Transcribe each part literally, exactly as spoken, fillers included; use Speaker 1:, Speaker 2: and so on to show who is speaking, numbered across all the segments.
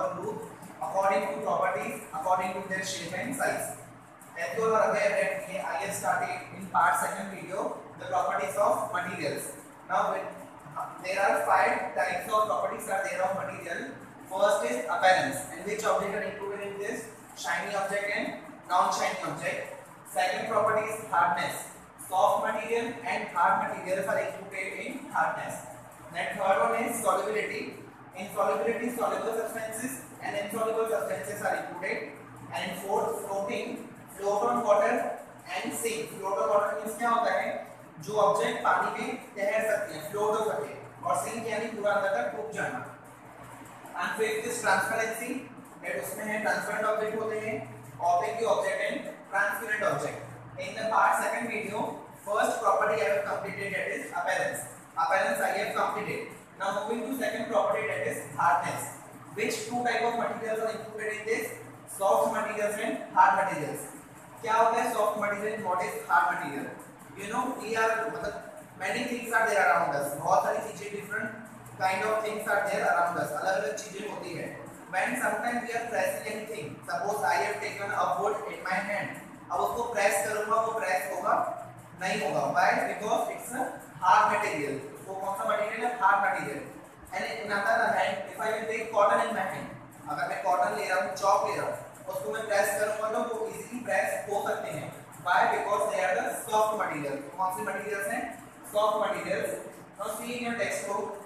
Speaker 1: or loop according to properties, according to their shape and size. As you are aware that I have started in part second video the properties of materials. Now with, uh, there are five types of properties are there of material. First is appearance, and which object are included in this? Shiny object and non-shiny object. Second property is hardness. Soft material and hard materials are included in hardness. Then third one is solubility. In solubility, soluble substances and insoluble substances are included. And in fourth, floating, float on water and sink. Float on water means क्या होता है? जो object पानी में तैर सकते हैं, float हो सकते हैं, और सिंक यानी पूरा अंदर तक डूब जाना. And fifth is transparency. that उसमें है transparent object होते हैं, opaque object and transparent object. In the part second video, first property I have completed, that is appearance. Appearance I have completed. Now moving to second property, that is hardness. Which two type of materials are included in this? Soft materials and hard materials. क्या होता है soft material and what is hard material? You know we are मतलब many things are there around us. बहुत सारी चीजें different kind of things are there around us. अलग अलग चीजें होती है. When sometimes we are pressing anything, suppose I have taken a wood in my hand. अब उसको press करूँगा, वो press होगा नहीं होगा. Why? Because it's a hard material. वो कौन सा material है? Hard material. And in another hand, if I will take cotton in my hand, अगर मैं cotton ले रहा हूँ, chalk ले रहा हूँ, उसको मैं press करूँगा तो वो easily press हो सकते हैं. Why? Because they are the soft material. कौन सी materials हैं? Soft materials. Now see in your textbook.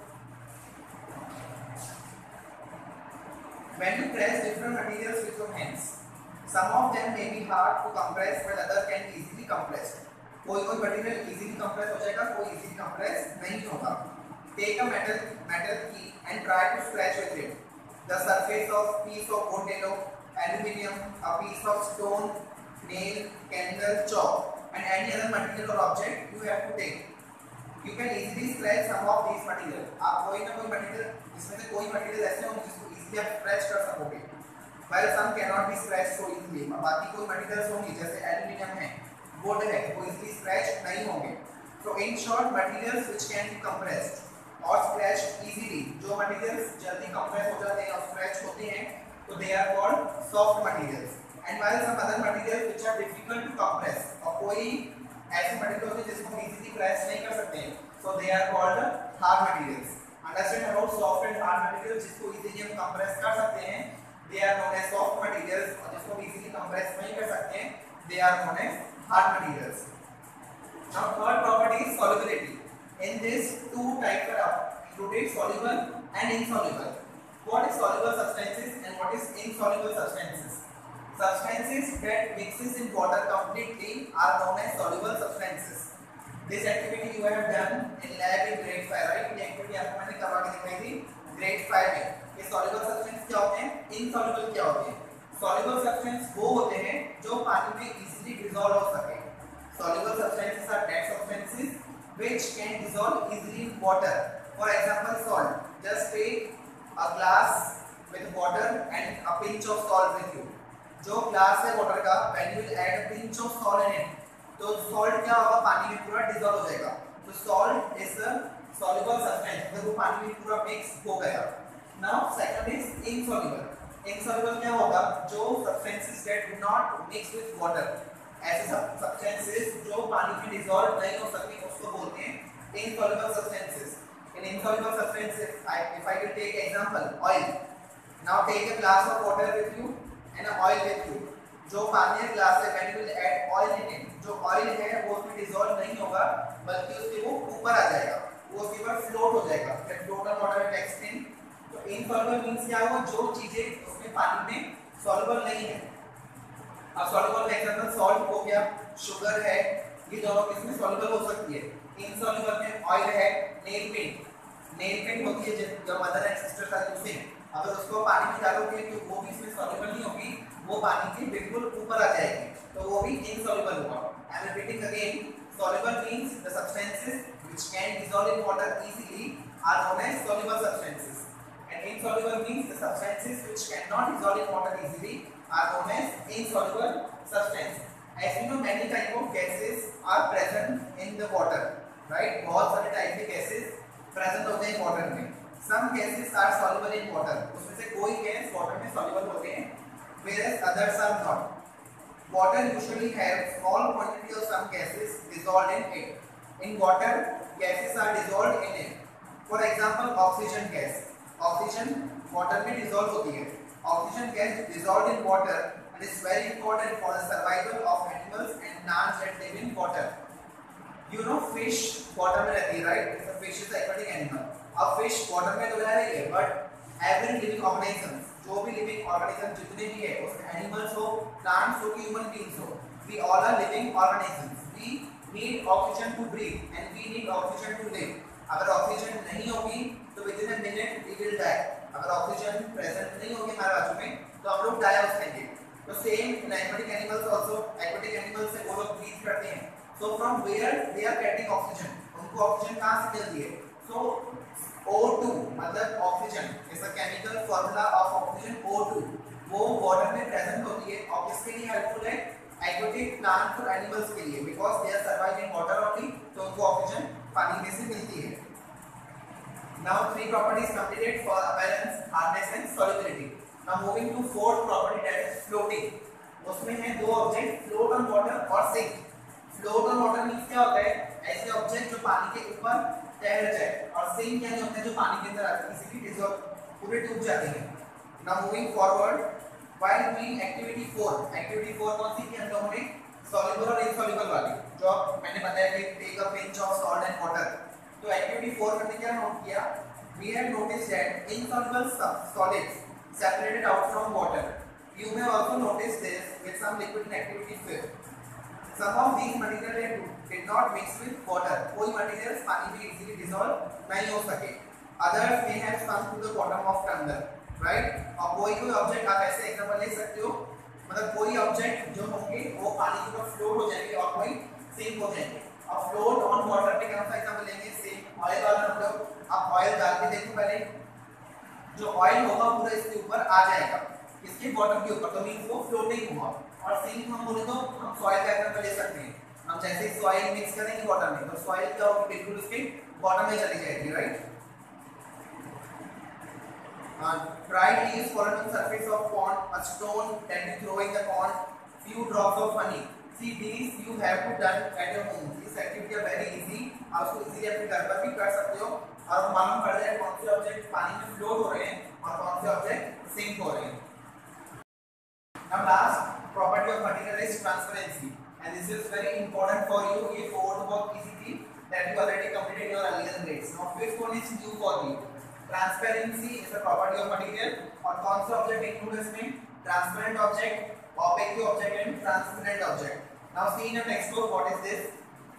Speaker 1: When you press different materials with your hands, some of them may be hard to compress, while other can be easily compressed. कोई कोई material easily compress हो जाएगा, कोई easily compress नहीं होगा. Take a metal metal key and try to scratch with it. The surface of piece of wood, yellow, aluminium, a piece of stone, nail, candle, chalk, and any other material or object you have to take. You can easily scratch some of these materials. आप कोई ना कोई material, इसमें से कोई material ऐसे होंगे जिसको easily आप scratch कर सकोगे. While some cannot be scratched so easily. बाकी कोई materials होंगी जैसे aluminium है, wood है, वो easily scratch नहीं होंगे. So in short, materials which can be compressed or scratched easily, जो materials जल्दी compress हो जाते हैं और scratch होते हैं, तो they are called soft materials. And while some other materials which are difficult to compress, और कोई ऐसे materials होते हैं जिसको easily press नहीं कर सकते हैं, so they are called hard materials. Understand about soft and hard materials जिसको easily हम compress कर सकते हैं, they are known as soft materials, और जिसको easily compress नहीं कर सकते हैं, they are known as hard materials. Now third property is solubility. In this, two types are included: soluble and insoluble. What is soluble substances and what is insoluble substances? Substances that mixes in water completely are known as soluble substances. This activity you have done in lab in grade five, right? ये activity आपको मैंने करवा के दिखाई थी grade five में. ये soluble substances क्या होते हैं? Insoluble क्या होते हैं? Soluble substances वो होते हैं जो पानी में easily dissolve हो सके. Soluble substances are that substances which can dissolve easily in water. For example, salt. Just take a glass with water and a pinch of salt with you. जो glass है water का, when you will add a pinch of salt in it, तो salt क्या होगा? पानी में पूरा dissolve हो जाएगा. So salt is a soluble substance. तो वो पानी में पूरा mix हो गया. Now second is insoluble. Insoluble क्या होगा? जो substances that do not mix with water. ऐसे सब substances जो पानी में dissolve नहीं हो सकती, उसको बोलते हैं insoluble substances. In insoluble substances, I, if I will take example, oil. Now take a glass of water with you and a oil with you. जो पानी है glass है, when you will add oil in it, जो oil है वो उसमें dissolve नहीं होगा, बल्कि उसके वो ऊपर आ जाएगा, वो उसके ऊपर float हो जाएगा. That float on water will extend. तो insoluble means क्या हुआ? जो चीजें उसमें पानी में soluble नहीं है. अब soluble में example salt हो गया, sugar है, ये दोनों इसमें soluble हो सकती है. Insoluble में oil है, nail paint. Nail paint होती है जो mother and sister are using. अगर उसको पानी में डालोगे तो वो भी इसमें soluble नहीं होगी, वो पानी के बिल्कुल ऊपर आ जाएगी, तो वो भी insoluble होगा. I am repeating again. Soluble means the substances which can dissolve in water easily are known as soluble substances. And insoluble means the substances which cannot dissolve in water easily are known as insoluble substance. As you know, many type of gases are present in the water, right? बहुत सारे type के gases present होते हैं water में. some gases are soluble in water, उसमें से कोई gas water में soluble होते हैं, whereas others are not. Water usually has small quantity of some gases dissolved in it. In water, gases are dissolved in it. For example, oxygen gas. Oxygen water में dissolve होती है. Oxygen gas dissolved in water and is very important for the survival of animals and plants that live in water. You know fish water में रहती है, right? So fish is an aquatic animal. अब fish water में तो रह रही है, but every living organism, जो भी living organism जितने भी है, उसमें animals हो, plants हो, human beings हो, we all are living organisms. We need oxygen to breathe and we need oxygen to live. अगर ऑक्सीजन नहीं होगी तो within a minute we will die. अगर ऑक्सीजन प्रेजेंट नहीं होगी हमारे बाजू में तो हम लोग die हो जाएंगे. तो same in aquatic animals also, aquatic animals से वो लोग breathe करते हैं. So from where they are getting oxygen? उनको ऑक्सीजन कहाँ से मिलती है? So O टू मतलब oxygen is a chemical formula of oxygen O two, वो वाटर में प्रेजेंट होती है और किसके लिए हेल्पफुल है? एक्वेटिक प्लांट्स और एनिमल्स के लिए, because they are survive in water only, तो उनको ऑक्सीजन पानी में से मिलती है. Now three properties completed for appearance, hardness and solubility. Now moving to fourth property that is floating. उसमें है दो ऑब्जेक्ट फ्लोट ऑन वाटर और sink. Float on water means क्या होता है? ऐसे ऑब्जेक्ट जो पानी के ऊपर तैर जाए, और सिंक यानी होते हैं जो पानी के अंदर आते हैं, इसीलिए डिसॉल्व पूरे डूब जाते हैं. Now moving forward, while doing activity four. Activity four कौन सी की हम लोगों ने? सॉल्युबल और इनसॉल्युबल वाली, जो मैंने बताया कि take a pinch of salt and water. तो एक्टिविटी फोर में क्या नोट किया? We have noticed that insoluble solids separated out from water. You may also notice this with some liquid in activity fifth. Some of these materials did not mix with water. कोई materials पानी में easily dissolve नहीं हो सके. Others may have sunk to the bottom of tumbler, right? और कोई कोई object आप ऐसे एग्जांपल ले सकते हो, मतलब कोई object जो होंगे वो पानी के ऊपर float हो जाएंगे और कोई sink हो जाएंगे. अब float on water पे कौन सा एग्जांपल लेंगे? sink. oil वाला मतलब आप oil डाल के देखो पहले, जो oil होगा पूरा इसके ऊपर आ जाएगा, इसके बॉटम के ऊपर, तो मींस वो फ्लोटिंग हुआ. और सिंक हम बोले तो हम सॉइल का एग्जांपल ले सकते हैं. हम जैसे सॉइल मिक्स करेंगे वाटर में तो सॉइल क्या होगी? बिल्कुल उसके बॉटम में चली जाएगी, right? Dry leaves fallen on surface of pond, a stone that you throw in the pond, few drops of honey. See these you have to done at your home. This activity is very easy. आप इसको easily अपने घर पर भी कर सकते हो और मालूम पड़ जाए कौन से ऑब्जेक्ट पानी में फ्लोट हो रहे हैं और कौन से ऑब्जेक्ट सिंक हो रहे हैं. Now last property of material is transparency, and this is very important for you. ये four बहुत easy थी that you already completed in your earlier grades. Now fifth one is new for you. Transparency is a property of material. और कौन से object include इसमें? Transparent object, opaque object and transparent object. Now see in your textbook what is this?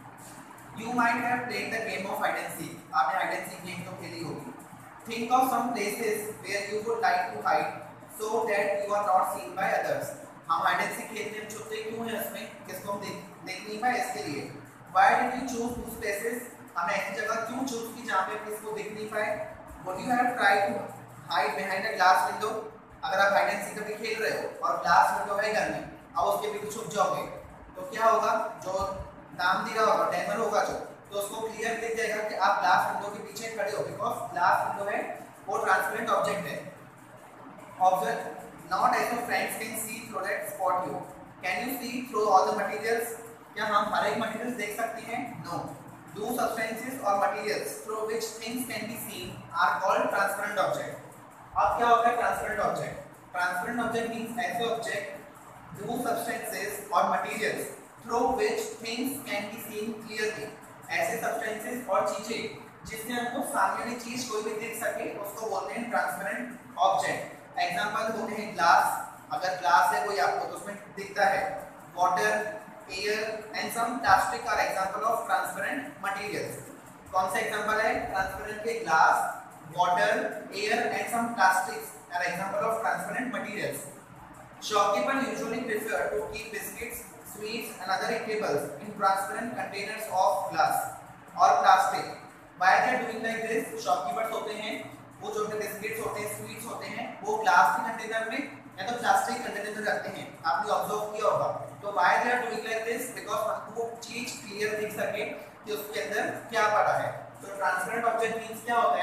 Speaker 1: You might have played the game of hide and seek. आपने hide and seek game तो खेली होगी. Think of some places where you would like to hide so that you are not seen by others. हम hide and seek खेलते हैं, छुपते क्यों हैं उसमें? किसको हम देख देख नहीं पाए इसके लिए. Why did you choose those places? हमने ऐसी जगह क्यों चूज की जहाँ पे किसको देख नहीं पाए? Would you have tried to hide behind a glass window? अगर आप हाइड एंड सीक कभी खेल रहे हो और ग्लास विंडो है घर में, अब उसके पीछे छुप जाओगे तो क्या होगा? जो नाम दिया होगा, डेमर होगा जो, तो उसको क्लियर दिख जाएगा कि आप ग्लास विंडो के पीछे खड़े हो, बिकॉज ग्लास विंडो है वो ट्रांसपेरेंट ऑब्जेक्ट है. Object not as your friends can see through that spot you. Can you see through all the materials? क्या हम हर एक materials देख सकते हैं? No. Do substances or materials through which things can be seen are called transparent object. अब क्या होता है transparent object? Transparent object means ऐसे object, do substances or materials through which things can be seen clearly. ऐसे substances और चीजें जिससे हमको सामने वाली चीज कोई भी देख सके उसको बोलते हैं transparent object. एग्जांपल होते हैं ग्लास. अगर ग्लास है कोई आपको तो उसमें दिखता है. Water, air and some plastic are example of transparent materials. कौन सा एग्जांपल है? ट्रांसपेरेंट के glass, water, air and some plastics are example of transparent materials. Shopkeepers usually prefer to keep biscuits, sweets and other eatables in transparent containers of glass or plastic. Why they are doing like this? Shopkeepers होते हैं वो जो biscuits होते हैं, sweets होते हैं, वो glass के कंटेनर में या तो प्लास्टिक कंटेनर में रखते हैं. आपने ऑब्जर्व किया होगा. तो why they are doing like this? Because हमको वो चीज क्लियर दिख सके कि उसके अंदर क्या पड़ा है. तो ट्रांसपेरेंट ऑब्जेक्ट मींस क्या होता है?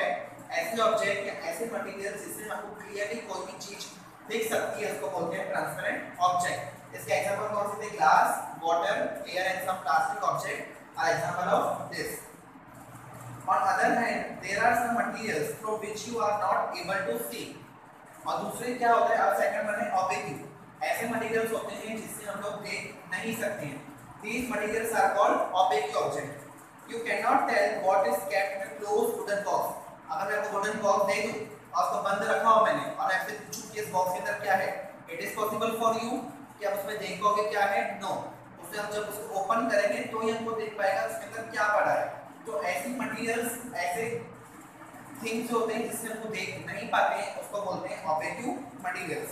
Speaker 1: ऐसे ऑब्जेक्ट या ऐसे मटेरियल जिससे हमको क्लियरली कोई भी चीज दिख सकती है उसको बोलते हैं ट्रांसपेरेंट ऑब्जेक्ट। इसके एग्जांपल कौन से थे? Glass, water, air and some plastic object are example of this. On other hand, there are some materials through which you are not able to see. और दूसरे क्या होता है? अब सेकंड वन है opaque. ऐसे मटेरियल्स होते हैं जिससे हम लोग देख नहीं सकते हैं। These materials are called opaque objects. You cannot tell what is kept in a closed wooden box. अगर मैं आपको wooden box दे दूं और उसको बंद रखा हो मैंने और मैं आपसे पूछूं कि इस बॉक्स के अंदर क्या है, it is possible for you कि आप उसमें देखोगे क्या है? No. उसे हम जब उसको ओपन करेंगे तो ही हमको देख पाएगा उसके अंदर क्या पड़ा है। तो ऐसी मटेरियल्स, ऐसे थिंग्स होते हैं जिससे हमको देख नहीं पाते हैं, उसको बोलते हैं opaque materials.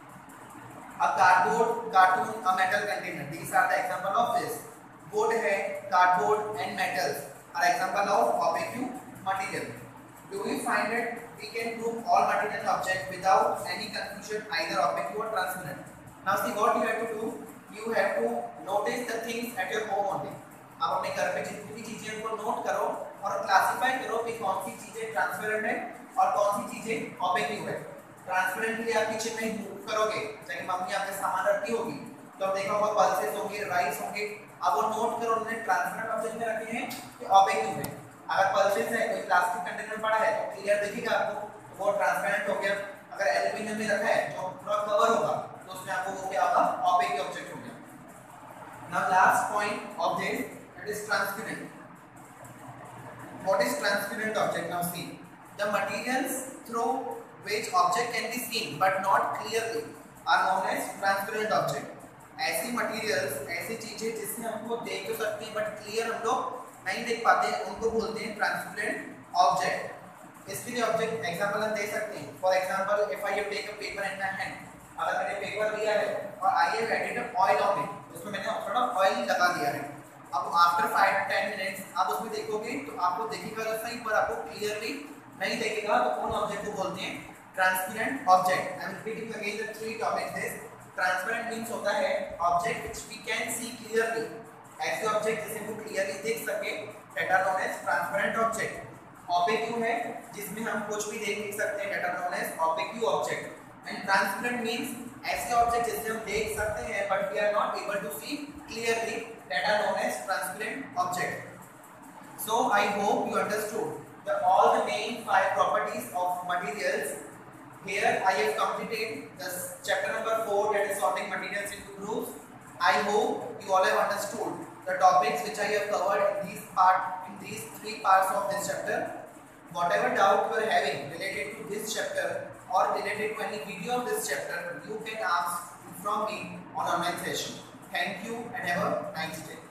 Speaker 1: A cardboard, cartoon, a metal container. These are the example of this. Wood है, cardboard and metals are example of opaque material. Do we find that we can group all material objects without any confusion, either opaque or transparent? Now see what you have to do. You have to notice the things at your home only. आप अपने घर पे जितनी भी चीजें उनको note करो और क्लासिफाई करो कि कौन सी चीजें ट्रांसपेरेंट है और कौन सी चीजें ओपेक है। ट्रांसपेरेंट के लिए आप किचन में मूव करोगे, चाहे मम्मी आपके सामान रखती होगी तो आप देखा होगा पल्सेस होंगे, राइस होंगे, अब वो नोट करो उन्होंने ट्रांसपेरेंट ऑब्जेक्ट में रखे हैं कि ओपेक है। अगर पल्सेस है, कोई प्लास्टिक कंटेनर पड़ा है तो क्लियर दिखेगा आपको, वो ट्रांसपेरेंट हो गया। अगर एल्यूमिनियम में रखा है जो पूरा कवर होगा तो उसमें आपको वो क्या होगा? ओपेक ऑब्जेक्ट हो गया। Now last point of this is transparent. What is transparent object? Now see, the materials through which object can be seen but not clearly are known as transparent object. ऐसी materials, ऐसी चीजें जिससे हमको देख तो सकते हैं बट क्लियर हम लोग नहीं देख पाते हैं, उनको बोलते हैं transparent object. इसके लिए ऑब्जेक्ट एग्जांपल हम दे सकते हैं। For example, if I take a paper in my hand, अगर मैंने पेपर लिया है और I have added oil on it, उसमें मैंने थोड़ा ऑयल लगा दिया है, अब आफ्टर फाइव टेन मिनट्स आप उसमें देखोगे तो आपको दिखेगा तो सही पर आपको क्लियरली नहीं दिखेगा, तो कौन ऑब्जेक्ट को बोलते हैं? Transparent object. I am repeating again the three topics this. Transparent means होता है object which we can see clearly, ऐसे ऑब्जेक्ट जिसे हम क्लियरली देख सके, that are known as transparent object. Opaque है जिसमें हम कुछ भी देख नहीं सकते, that are known as opaque object. And transparent means ऐसे ऑब्जेक्ट जिसे हम देख सकते हैं but we are not able to see clearly, that are known as transparent object. So I hope you understood the all the main five properties of materials. Here I have completed the chapter number four, that is sorting materials into groups. I hope you all have understood the topics which I have covered in these part in these three parts of this chapter. Whatever doubt you are having related to this chapter or related to any video of this chapter, you can ask from me on online session. Thank you and have a nice day.